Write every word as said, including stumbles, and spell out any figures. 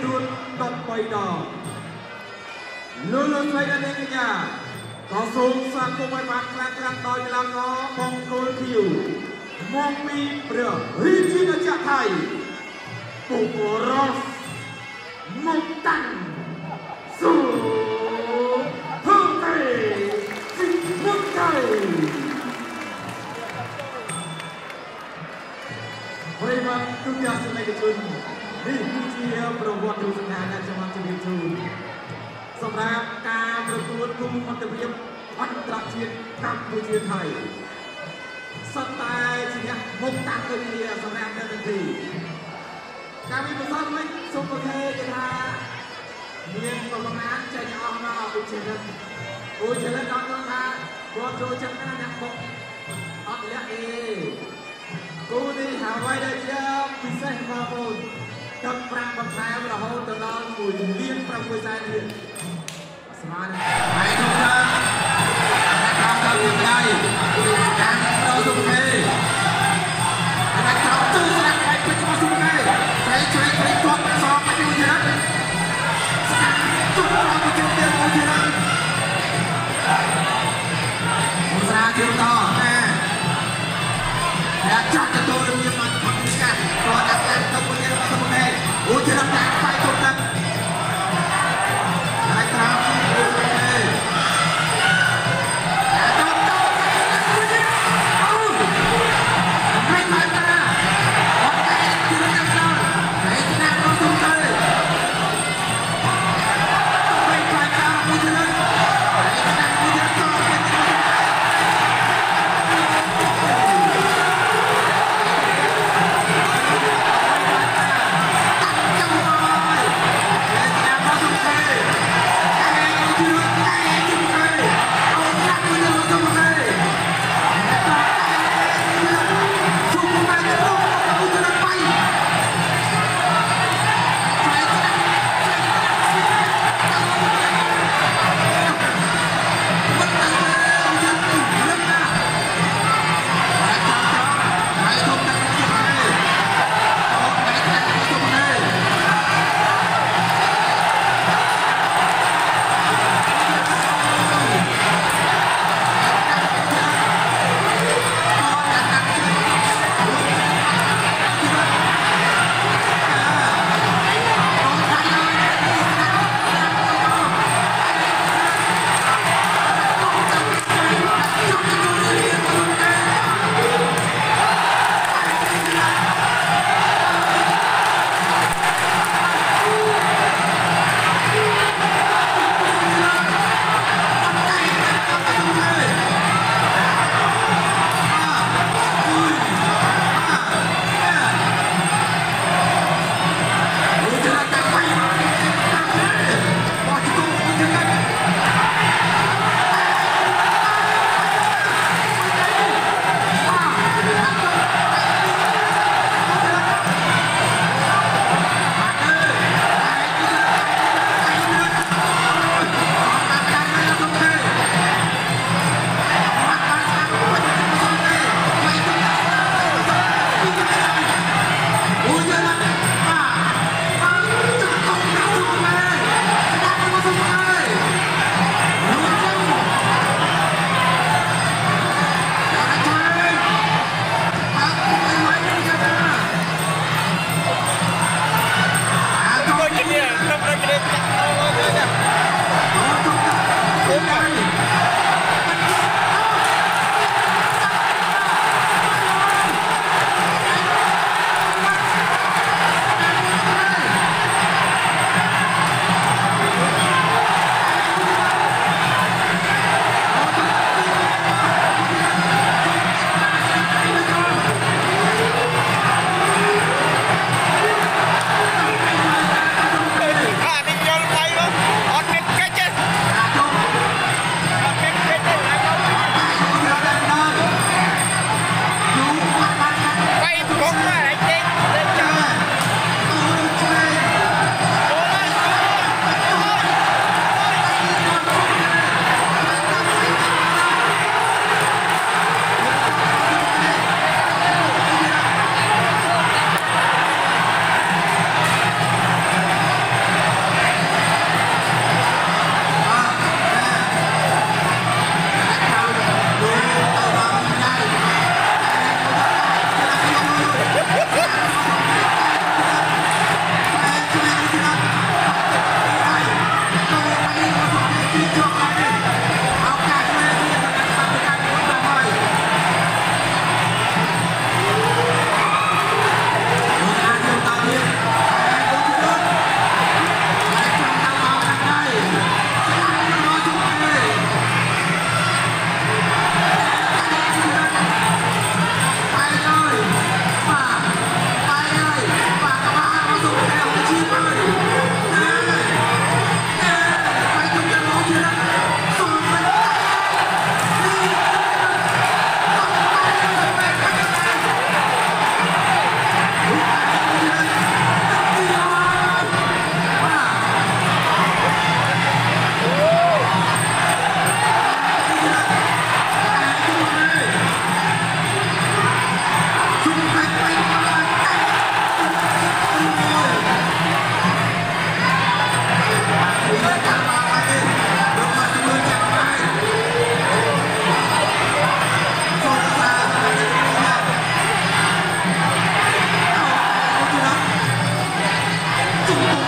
នួនដប់បីដងលោកលោកស្រីដែលនេះកញ្ញាក៏សូមស្វាគមន៍ឲ្យបានខ្លាំងខ្លាំងដោយកីឡាករបង្គោលខៀវមកពីព្រះរាជាណាចក្រថៃពុករស់មកតាំងសូធ្វើតែជីវិតទៅប្រិមត្តទូទាំងសមាជិកជននេះគឺជាប្រវត្តិរូបសញ្ញាដែលខ្ញុំបានជម្រាបជូនសម្រាប់ការប្រកួតគុំអន្តរជាតិអន្តរជាតិកម្ពុជាថៃសត្វតែជាអ្នកមុខតាំងទៅគ្នាសម្រាប់នៅទីការវិភាគវិញសូមប្រកាសថាមានប្រមាណចេញអស់មកពីជារិទ្ធអូជារិទ្ធដល់ថាគាត់ចូលចិត្តណាអ្នកមុខអត់លាក់អេគូនេះហើយដែលជាពិសេសបងប្អូនទឹកប្រាំបន្ថែមរហូតទៅដល់មួយលានប្រាំមួយសែនទៀតស្មានហើយទុកថាតាមតាមពីដៃតាមប្រសុខេហើយក្រោយទៅស្រាប់ហើយពេញមកសុខេហើយជួយព្រៃគាត់សងមកជួយណាស្កាត់ទុកមកជួយទៀតមកជួយណាឧស្សាហ៍ជឿតណាអ្នកចាត់ទៅមានមកមកស្កាត់គាត់ដាក់តាមទៅមួយទៀតមកសុខេអូជួយណាដាក់បាយទុកណាហើយក្រោយ។